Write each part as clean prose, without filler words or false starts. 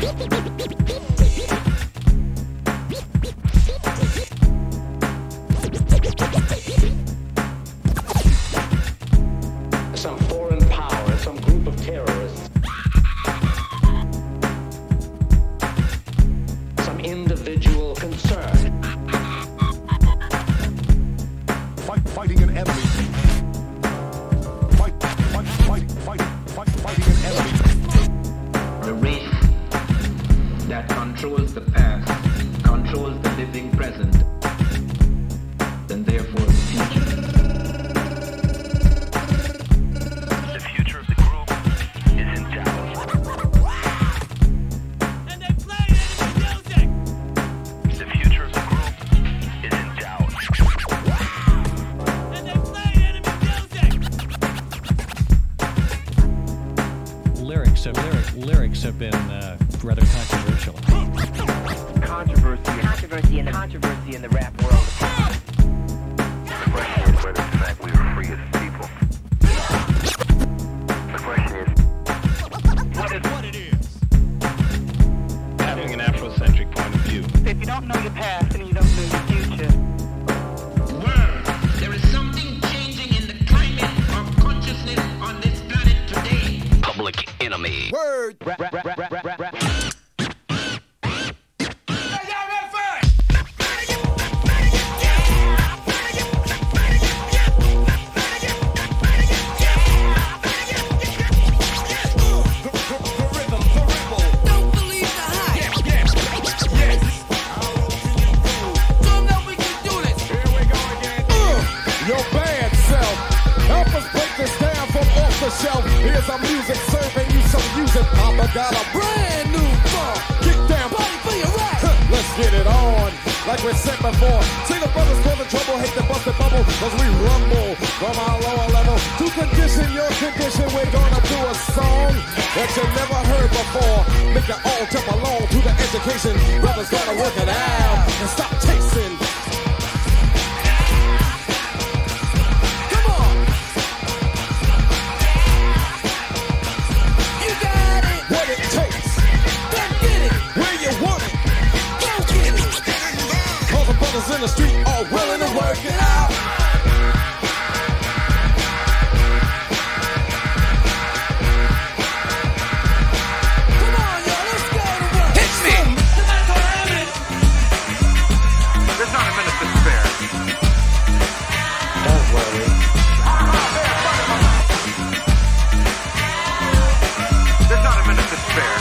Some foreign power, some group of terrorists, some individual concern. Fighting an enemy. Fighting an enemy. The race that controls the past, controls the living present, and therefore the future. The future of the group is in doubt. And they play enemy music! The future of the group is in doubt. And they play enemy music! Lyrics have been rather controversial. Controversy in the rap world. The question is whether in fact we are free as people. The question is what it is. Having an Afrocentric point of view. If you don't know your past, then you don't know your future. Word, there is something changing in the climate of consciousness on this planet today. Public Enemy. Word. Your bad self. Help us break this down from off the shelf. Here's our music serving you some music. Papa got a brand new funk. Kick down, body for your right. Let's get it on. Like we said before. Single brothers for the trouble, hate the busted bubble. Cause we rumble from our lower level. To condition your condition, we're gonna do a song that you never heard before. Make it all jump along to the education. Brothers gotta work it out and stop chasing. In the street, all willing to work it out. Come on, y'all, let's go to work. Hit me! There's not a minute to spare. Don't worry. There's not a minute to spare.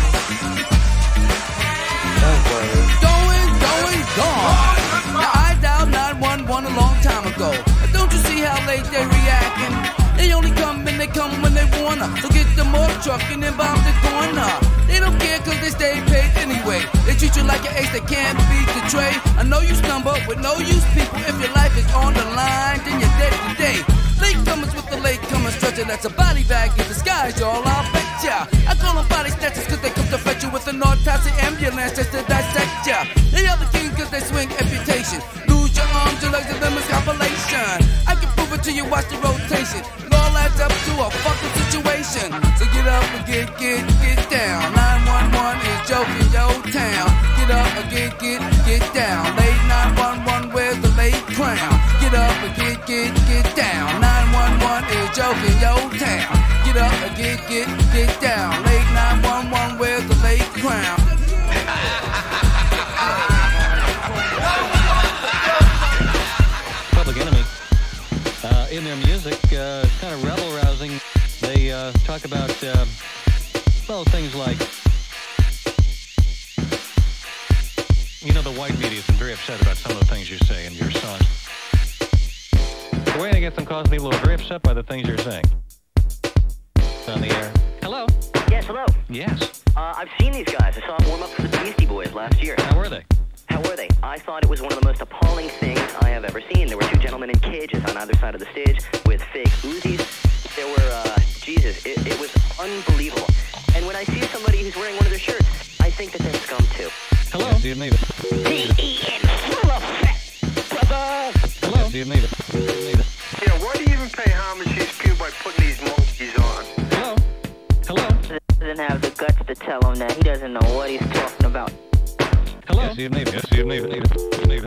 Don't worry. Gone. Now I dialed 911 a long time ago. Don't you see how late they reacting? They only come and they come when they wanna. So get them off truck and then bomb the corner. They don't care cause they stay paid anyway. They treat you like an ace that can't beat the tray. I know you stumble with no use people. If your life is on the line, then you're dead today. Latecomers with the latecomer stretcher. That's a body bag in disguise, y'all, I'll bet ya. I call them body snatchers cause they come to fetch you with an autopsy ambulance just to dissect ya. They are the king cause they swing amputation. Lose your arms, your legs, and them is compilation. I can prove it to you, watch the rotation. It all adds up to a fucking situation. So get up and get down. 911 is joking your town. Get up and get down. Late 911, where's the late crown? Get up and get down. 911 is joking your town. Get up and get down. Late 911, where's the late crown? Public Enemy, in their music, kind of rebel-rousing. They talk about, well, things like, you know, the white media has been very upset about some of the things you say in your songs. The way I get them causing people who are very upset by the things you're saying. On the air. Hello? Yes, hello. Yes. I've seen these guys. I saw them warm up for the Beastie Boys last year. How were they? How were they? I thought it was one of the most appalling things I have ever seen. There were two gentlemen in cages on either side of the stage with fake Uzis. There were, Jesus, it was unbelievable. And when I see somebody who's wearing one of their shirts, I think that they're scum too. Hello? Do you need it? D.E.N. full of fat, brother. Hello? Do you need it? Yeah, why do you even pay homage to these people by putting these monkeys on? Hello? Hello? Doesn't have the guts to to tell him that he doesn't know what he's talking about. Hello? Yes, you need it.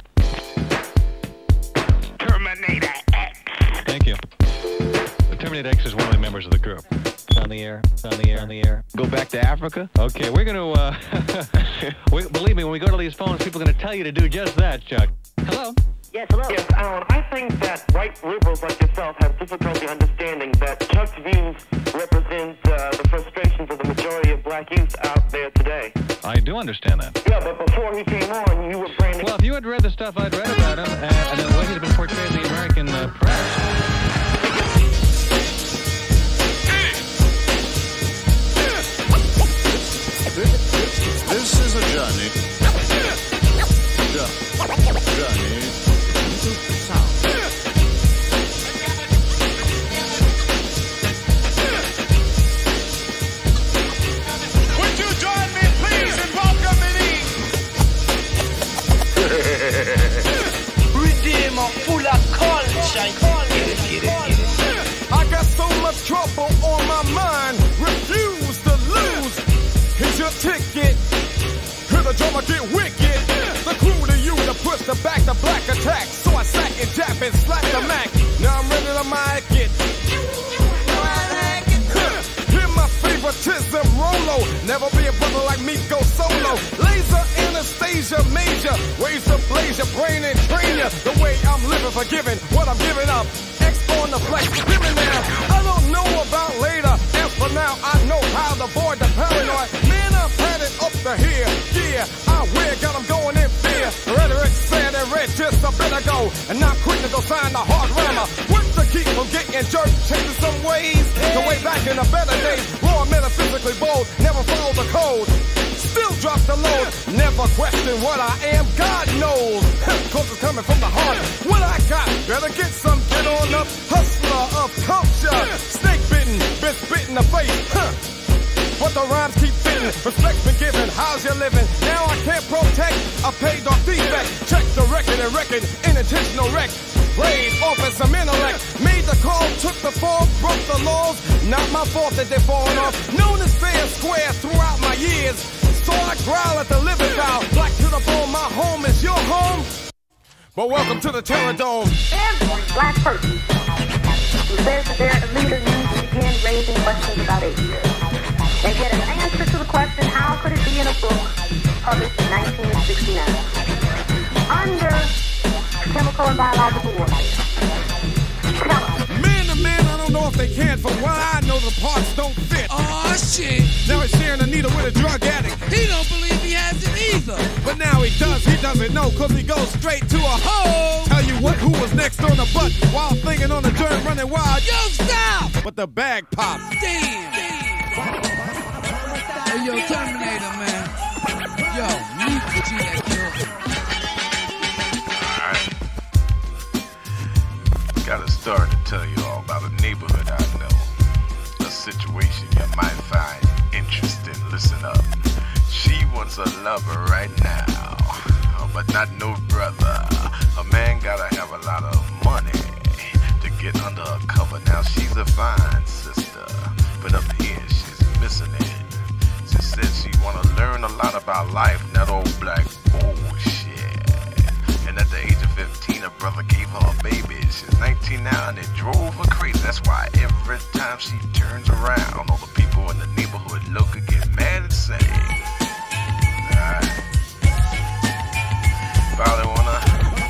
Terminator X. Thank you. The Terminator X is one of the members of the group. On the air. Go back to Africa? Okay, we're going to, believe me, when we go to these phones, people are going to tell you to do just that, Chuck. Hello? Yes, hello. Yes, Alan, I think that white liberals like yourself have difficulty understanding that Chuck's views represent the frustrations of the majority of black youth out there today. I do understand that. Yeah, but before he came on, you were branding... Well, if you had read the stuff I'd read about him, and the way he's been portrayed in the American press... This is a journey. Journey into sound. Would you join me, please, in welcoming Redeemer full of culture. Get it. I got so much trouble on my mind. Refuse to lose. Here's your ticket. Hear the drummer get wicked. The crew to you to push the back the black attack. So I sack and jab and slap the Mac. Now I'm ready to mic it. Hear my favoritism, Rolo. Never be a brother like me, go solo. Laser Anastasia Major. Ways to blaze your brain and train you. The way I'm living, forgiving what I'm giving up. X on the flex, giving now. I don't know about later. As for now, I know how to avoid the paranoid. Man, I'm headed up to here. Yeah, I wear, got them going in fear. Rhetoric said and read just a bit ago. And not quick to go sign the hard rammer. What to keep from getting jerked, changing some ways. The way back in the better days. Raw, metaphysically bold, never follow the code. Still drop the load, never question what I am, God knows. Cause it's coming from the heart. What I got, better get some, get on up. Hustler of culture, snake bitten, been spit in the face. But the rhymes keep fitting, respect's been given, how's you living? Now I can't protect a paid off defect. Check the record and record, unintentional wreck. Laid off as some intellect, made the call, took the fall, broke the laws. Not my fault that they're falling off. Known as fair and square throughout my years. So I growl at the living foul. Black to the bone, my home is your home. But welcome to the Terror Dome. Every black person who says that they're a leader needs to begin raising questions about atheism. And get an answer to the question, how could it be in a book published in 1969? Under chemical and biological warfare. Man to man, I don't know if they can. From what I know, the parts don't fit. Oh, shit. Now he's sharing a needle with a drug addict. He don't believe he has it either. But now he doesn't know, cause he goes straight to a hole. Tell you what, who was next on the butt while thinking on the dirt, running wild. Yo, stop! But the bag popped. Damn. Hey, yo, Terminator, man. Yo, meet with you that killed. Got a story to tell you all about a neighborhood I know. A situation you might find interesting. Listen up. She wants a lover right now, but not no brother. A man gotta have a lot of money to get under a cover. Now she's a fine sister, but up here she's missing it. She said she wanna learn a lot about life, not old black bullshit. And at the age of 15, her brother gave her a baby. She's 19 now and it drove her crazy. That's why every time she turns around, all the people in the neighborhood look and get mad and say, probably wanna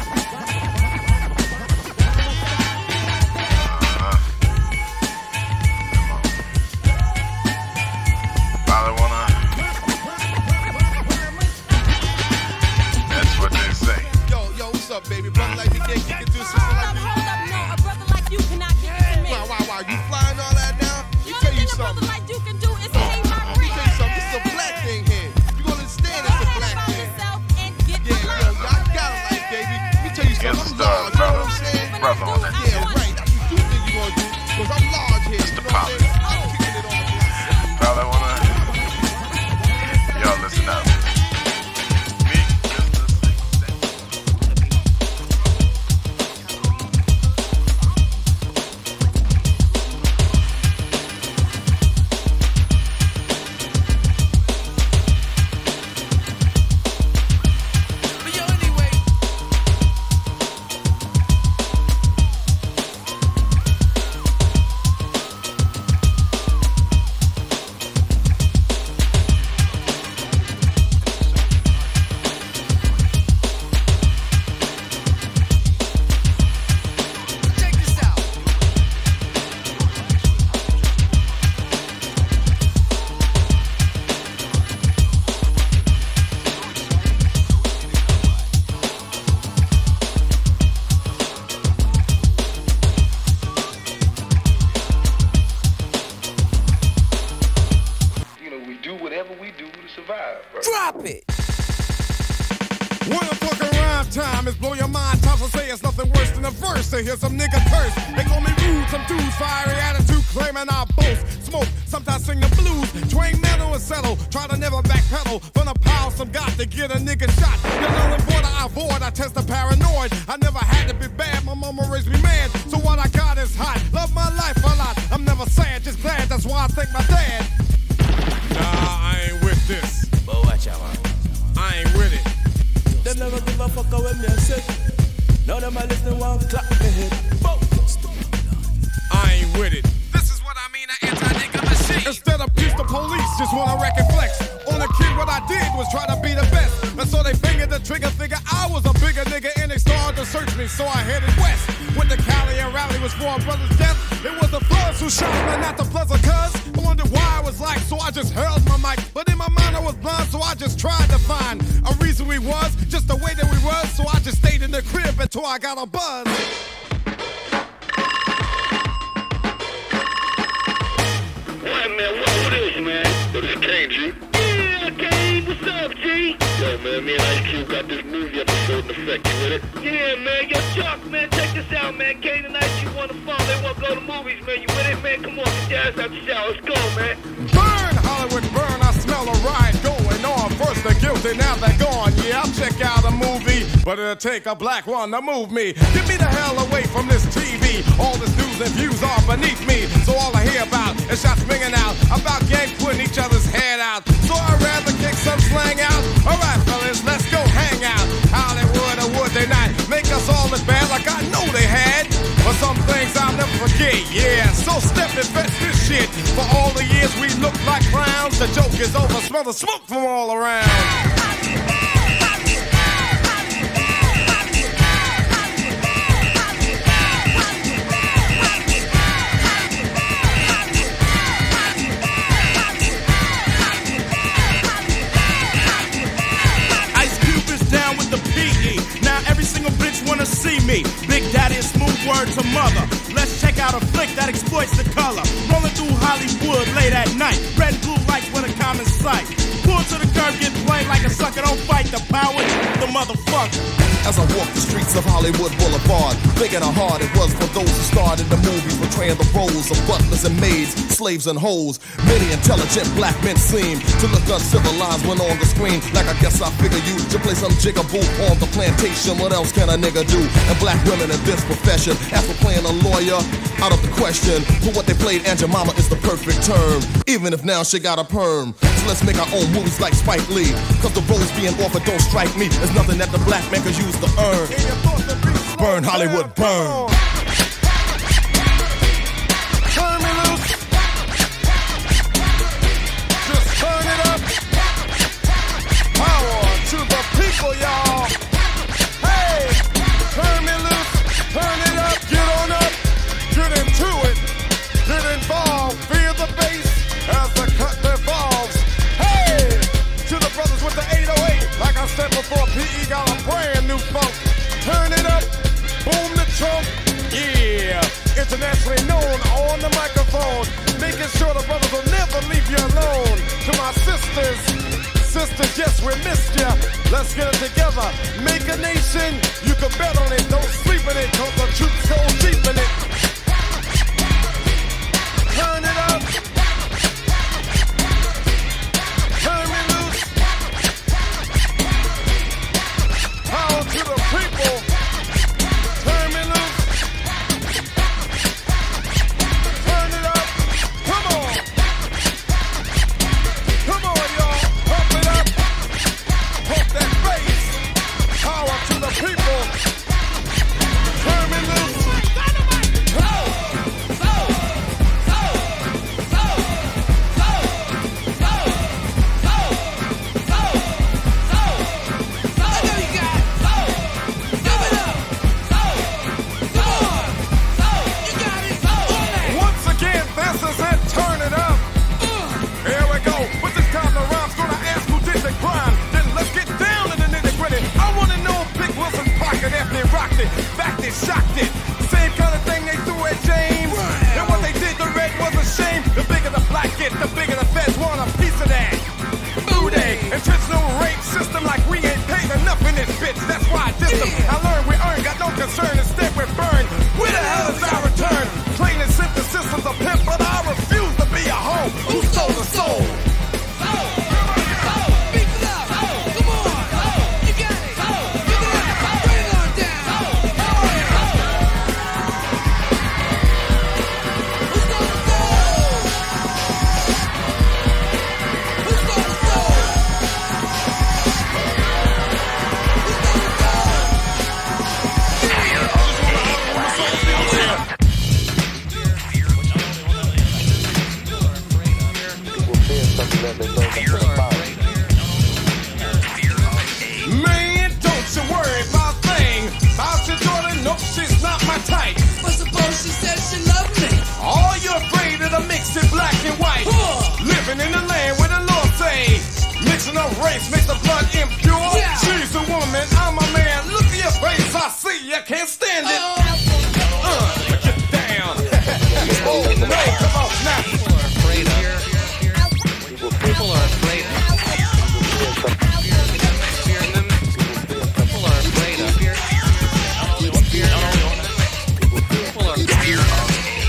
that's what they say. Yo, what's up, baby? Brother like me, think you can do something like me? Hold up, no, a brother like you cannot get to me. Wow, you flying all that now? Let me tell you something. A brother like you can do is pay my rent. Let me tell you something. This is survive, bro. Drop it. When I'm talking rhyme time, it's blow your mind. Tough to say it's nothing worse than a verse to hear some nigga curse. They call me rude, some dudes fiery attitude claiming I boast. Smoke, sometimes sing the blues. Twang metal and settle, try to never backpedal. From the power some got to get a nigga shot. The only border I avoid, I test the paranoid. I never had to be bad, my mama raised me mad. So what I got is hot, love my life a lot. I'm never sad, just glad, that's why I thank my dad. Nah, I ain't with this. But watch out, man. I ain't with it. Them never give a fuck when me say. None of my listening one clap me head. I ain't with it. This is what I mean, an anti-nigga machine. Instead of peace, the police just wanna wreck and flex. On a kid, what I did was try to be the best. And so they fingered the trigger, figure I was a bigger nigga, and they started to search me, so I headed west. With the Cali and rally was for a brother's death. It was the floods who shot me, not the pleasant cuz. I wondered why I was like, so I just held my mic. But in my mind I was blind, so I just tried to find a reason we was, just the way that we was. So I just stayed in the crib until I got a buzz. What, man? What is, man? Yo, this is Kane, G. Yeah, Kane. What's up, G? Yo, man, me and Ice Cube got this movie episode in effect. You with it? Yeah, man. Yo, Chuck, man, check this out, man. Kane and Ice Cube on the phone. They want to go to movies, man. You with it, man? Come on, get your ass out the shower. Let's go, man. Burn, Hollywood, burn. I smell a ride going on. First they're guilty, now they're gone. Yeah, I'll check out a movie, but it'll take a black one to move me. Get me the hell away from this TV. All the news and views are beneath me. So all I hear about is shots ringing out about gangs putting each other's head out. So I'd rather kick some slang out. Alright, fellas, let's go hang out. Hollywood or would they not make us all look bad like I know they had? But some things I'll never forget, yeah. So step and fetch this shit. For all the years we looked like clowns, the joke is over. Smell the smoke from all around. Wanna see me, Big Daddy and smooth word to mother. Let's check out a flick that exploits the color. Rolling through Hollywood late at night. Red and blue lights with a common sight. Pull to the curb, get played like a sucker. Don't fight the power, the motherfucker. As I walk the streets of Hollywood Boulevard, thinking how hard it was for those who started the movies, portraying the roles of butlers and maids, slaves and hoes. Many intelligent black men seem to look uncivilized when on the screen. Like I guess I figure you to play some jigaboo on the plantation. What else can a nigga do? And black women in this profession, as for playing a lawyer, out of the question. For what they played, Aunt Jemima is the perfect term. Even if now she got a perm. So let's make our own movies like Spike Lee. Cause the roles being offered don't strike me. There's nothing that the black man can use to earn. Burn Hollywood, burn. Turn me loose. Just turn it up. Power to the people, y'all. Hey, turn me loose. Turn it up. Get on up. Get into it. Get involved. Feel the bass as the cut evolves. Hey, to the brothers with the 808. Like I said before, PE got a brand new funk. Turn it up, boom the trunk, yeah. Internationally known on the microphone, making sure the brothers will never leave you alone. To my sisters, yes, we missed ya. Let's get it together, make a nation. You can bet on it, don't sleep in it, cause the truth goes deep in it. Turn it up. Turn me loose. Power to the people. Turn me loose. Turn it up. Come on. Come on, y'all. Pump it up. Pump that bass. Power to the people. Turn me loose. race makes the blood impure. She's a woman, I'm a man. Look at your face, I see you can't stand it. Get down. Oh no, come on now. People are afraid of. People are afraid of. People are afraid of. People are afraid of.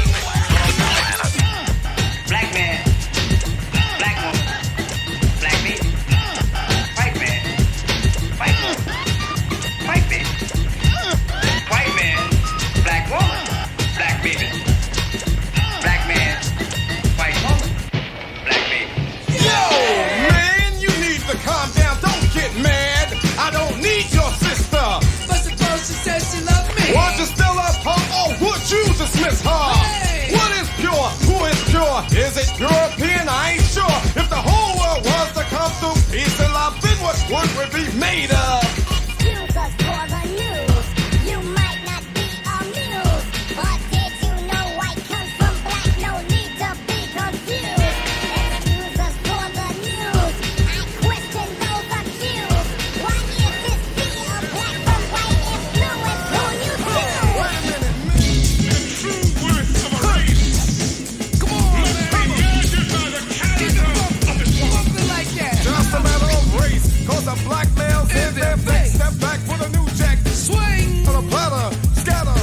Black man, black woman, black baby, white man, white woman, white baby, white man, black woman, black baby, black man, white woman, black baby. Yo, man, you need to calm down. Don't get mad. I don't need your sister. But suppose she says she loves me. Was you still love her or would you dismiss her? Hey. What is pure? Who is pure? Is it European? I ain't sure. If the whole world was to come through peace and love, then what would we be made of? Excuse us for the news. You might not be amused, but did you know white comes from black? No need to be confused. Excuse us for the news. I question those accused. Why is this being a black from white influence? Who you choose? Wait a minute, true words of a race. Come on, man. Something like that. Just a matter of race. Cause the black males in their face. Step back for the new jack. Swing. For the platter, scatter.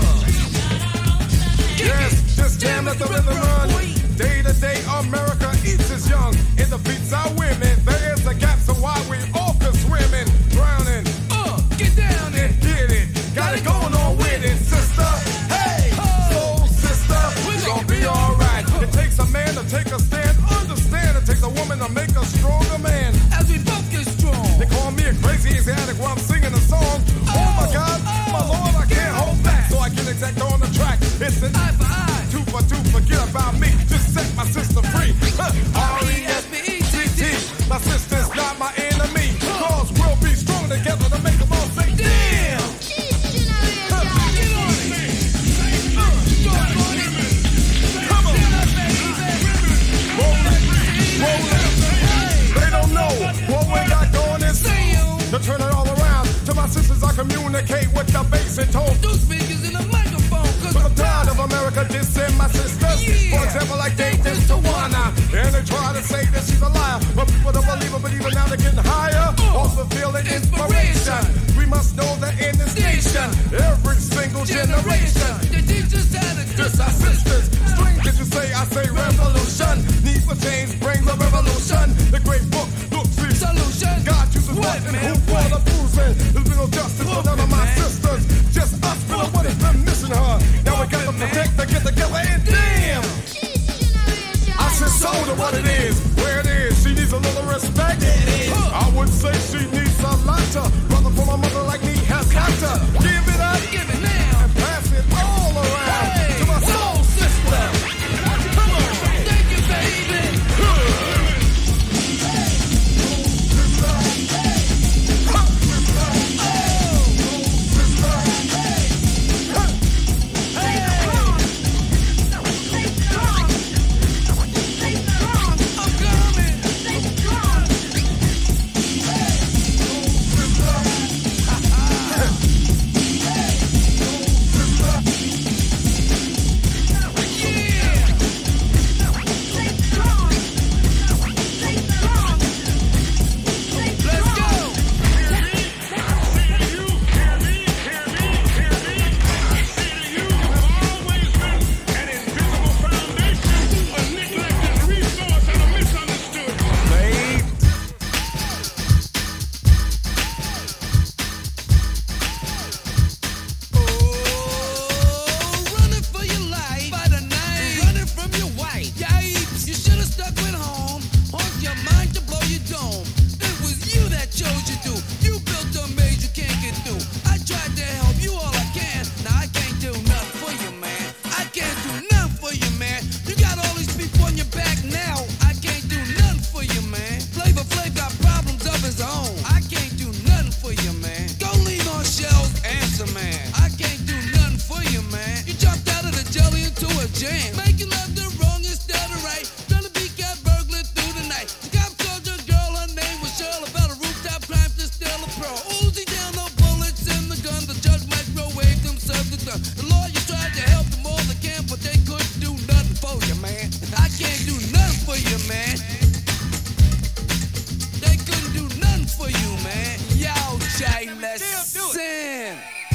Yes, just jam at the rhythm run. Day to day, America eats its young. In the beats our women, there is a gap, so why we all could swimming, drowning. Get down there. Get it, got it going on with it, sister. Hey, soul sister, we gon' be alright. It takes a man to take a stand, understand. It takes a woman to make a stronger man. As we both get strong. They call me a crazy addict while I'm singing a song. Oh my God, my Lord, I can't hold back. So I get exact on the track. It's an Eye for eye. two for two, forget about me. Just set my sister free. R-E-S-P-E-T-T. My sister's not my enemy. Cause we'll be strong together to make them all say, damn. They don't know what we got going is to turn it all around. To my sisters, I communicate with the bass and tone. Those fingers in the microphone. Cause I'm tired of America dissing my sisters. For example, like they diss Tawana. And they try to say that she's a liar. But people don't believe her, but even now they're getting higher. Also feeling inspiration. We must know that in this nation, every single generation, they teach us how to diss our sisters. Strange that you say, I say revolution. Need for change, bring the revolution. The great book, look, see. Solution. God chooses What, what and man? who for the bruising. There's been no justice for none of my sisters. Just us, for what has been missing her. Now we got to protect her, get together, and damn! I should show her what it is, where it is. She needs a little respect. I would say she needs a lot to. Brother from a mother like me has got to give it up, give it now, and pass it all around to my soul sister. Come on, thank you, baby. Okay, listen.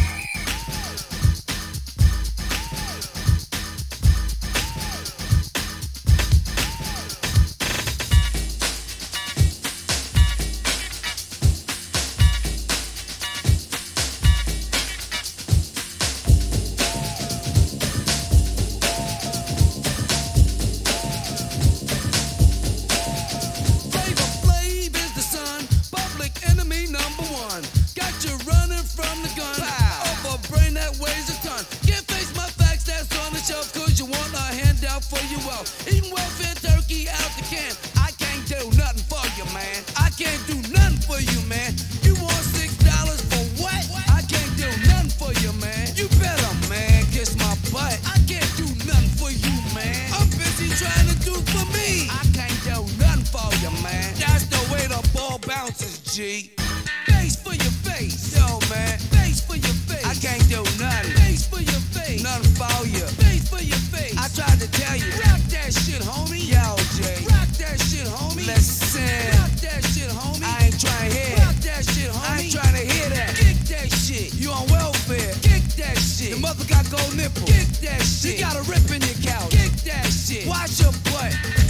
Eating welfare turkey out the can. I can't do nothing for you, man. I can't do nothing for you, man. You want $6 for what? I can't do nothing for you, man. You better, man, kiss my butt. I can't do nothing for you, man. I'm busy trying to do for me. I can't do nothing for you, man. That's the way the ball bounces, G. Face for your face, yo, man. Face for your face. I can't do nothing. Face for your face. Nothing for you. Face for your face. I tried to tell you. Rock that shit, homie. Yo, Jay. Rock that shit, homie. Listen. Rock that shit, homie. I ain't trying to hear. Rock that shit, homie. I ain't trying to hear that. Kick that shit. You on welfare. Kick that shit. The mother got gold nipples. Kick that shit. You got a rip in your couch. Kick that shit. Watch your butt.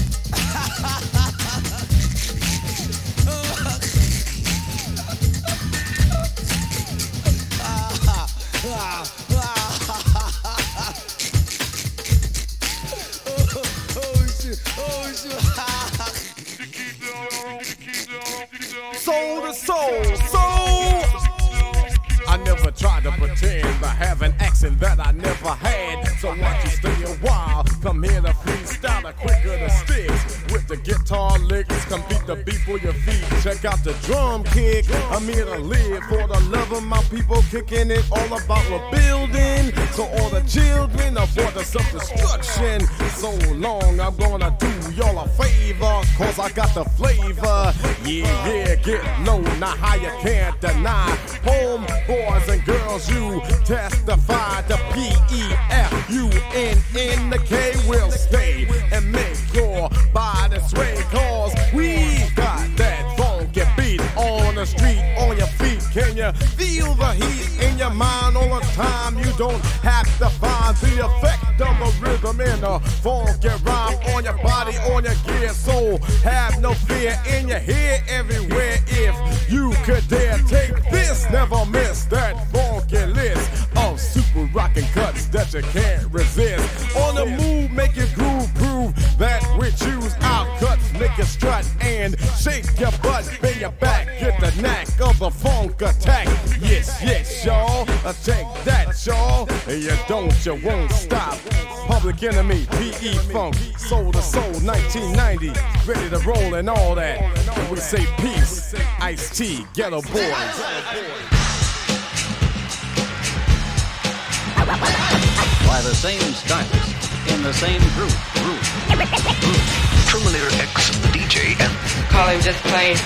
Soul to soul. I never tried to pretend to have an accent that I never had. So why you stay a while? Come here to freestyle, quicker to sticks. With the guitar licks, complete the beat for your feet. Check out the drum kick. I'm here to live for the love of my people, kicking it all about rebuilding. So all the children avoid the self-destruction. So long, I'm gonna do y'all a favor, cause I got the flavor. Yeah, get low, not how you can't deny. Home boys and girls, you testify. The PEFUN the K will stay and make your body sway, cause we got that funky beat on the street, on your feet. Can you feel the heat in your mind all the time? You don't have to find the effect of the rhythm in the funky rhyme on your body, on your gear. So have no fear in your head everywhere. If you could dare take this, never miss that funky list of super rockin' cuts that you can't resist. On the move, make your groove prove that we choose our cuts. Make you strut and shake your butt, bend your back, get the knack of the funk attack. Yes, yes, y'all, take that, y'all. You won't stop. Public Enemy, PE Funk, Soul to Soul, 1990, ready to roll and all that. We say peace, Ice-T, Ghetto Boys. By the same stylist, in the same group. Terminator X, the DJ, and call him just plain.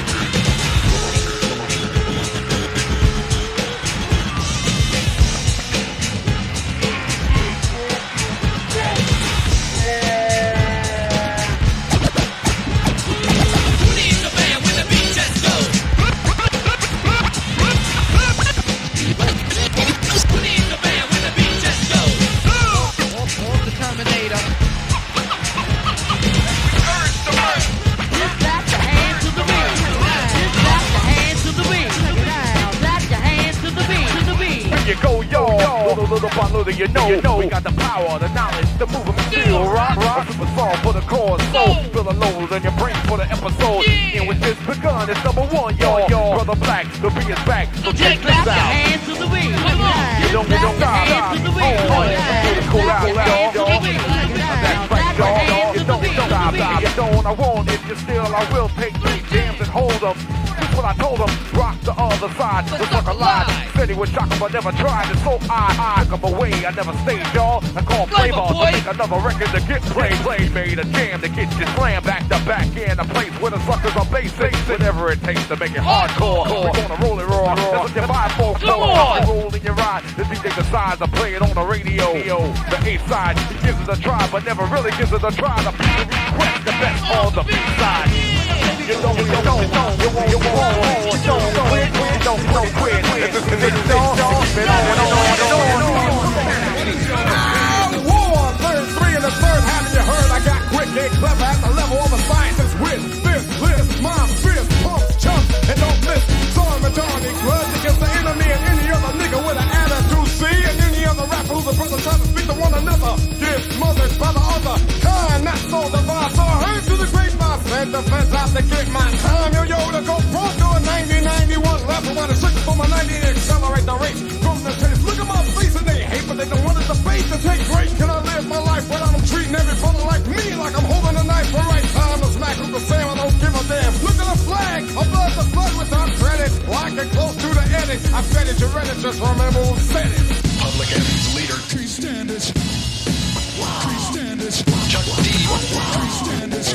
Little by little, you know, we got the power, the knowledge, the movement, feel, rock, super song for the cause, soul, feel the lows in your brain for the episode, and with this begun, it's number one, y'all, Brother Black, the beat is back, so check this out, hands to the beat, you don't stop, cool out, y'all, that's right, y'all, you don't stop, you don't, I won't, if you still, I will take 3 jams and hold them. What I told him, rock the other side, was like a lie. Said he would shock him, but never tried. And so I took him away, I never stayed, y'all. I called Flavor to make another record to get played. Made a jam to get you slammed back to back in a place where the suckers are basic. Whatever it takes to make it hardcore. We're gonna roll it raw. That's what you buy for. Roll in your ride. The DJ decides to play it on the radio. The A side, he gives it a try, but never really gives it a try. The people request the best on the B side. You don't, you won't, don't quit. This dog been on and on and on. War, third, three, and the third. Haven't you heard? I got quick and clever at the level of a scientist with this list. My fist pumps, chumps, and don't miss. Sorry, majority grudge against the enemy and any other nigga with an attitude. See, and any other rapper who's a brother trying to speak to one another. Get smothered by the other kind, not so divine. So I heard to the grapevine, send the fence out to get my time. Yo, to go Bronco in 90-91. Left and want to switch for my 90 and accelerate the race. From the tennis, look at my face and they hate, but they don't want it to face to take break. Can I live my life without them treating every brother like me? Like I'm holding a knife for right time to smack who's the same. I don't give a damn. Look at the flag, above the flood without credit. Like it close to the edit. I bet it, you read it, just remember who said it. Public Enemy's leader, Tree Standish. Tree Standish. Chuck D. Tree Standish.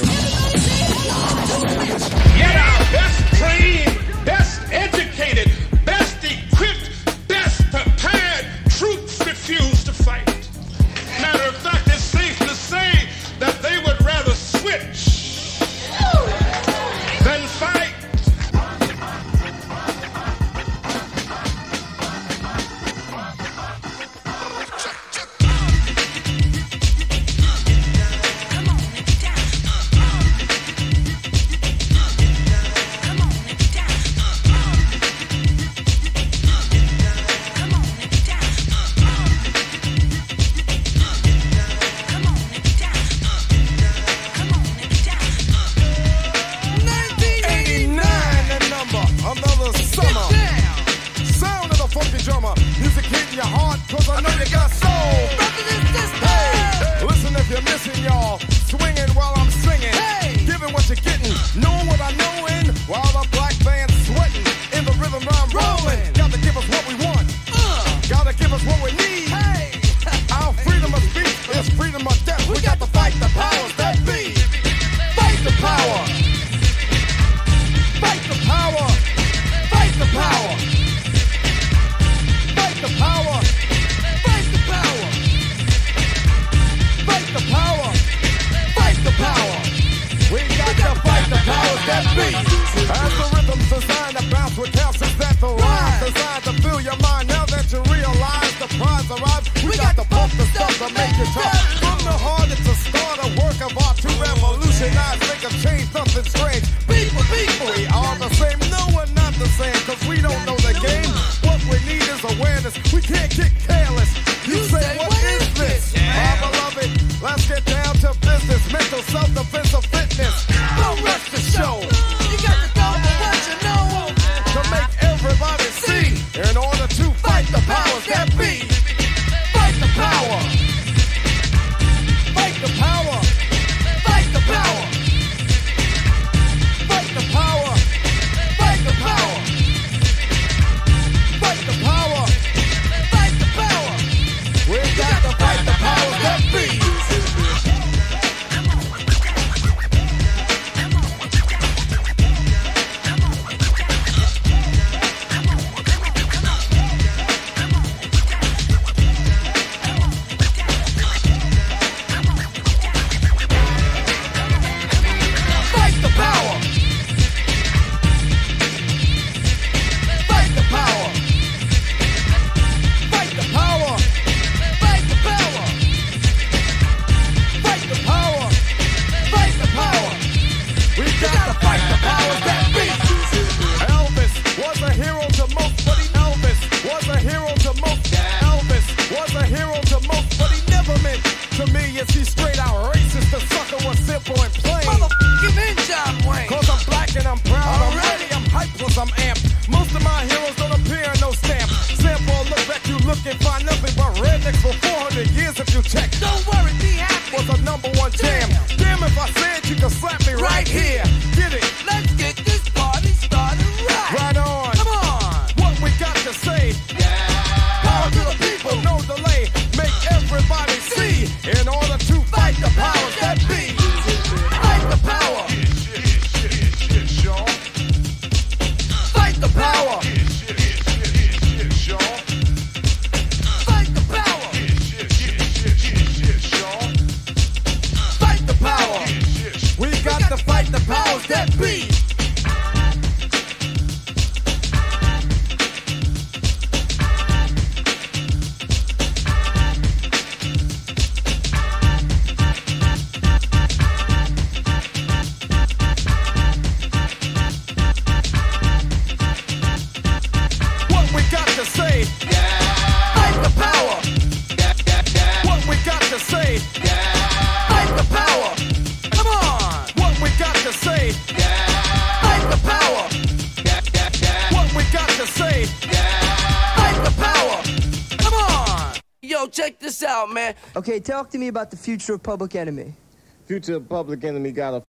Yet our best trained, best educated, best equipped, best prepared troops refuse to fight. Matter of fact, it's safe to say that they would rather switch than fight. Fight the to say. Fight the power. What we got to say. Fight the power. Come on. Yo, check this out, man. Okay, talk to me about the future of Public Enemy. Future of Public Enemy got a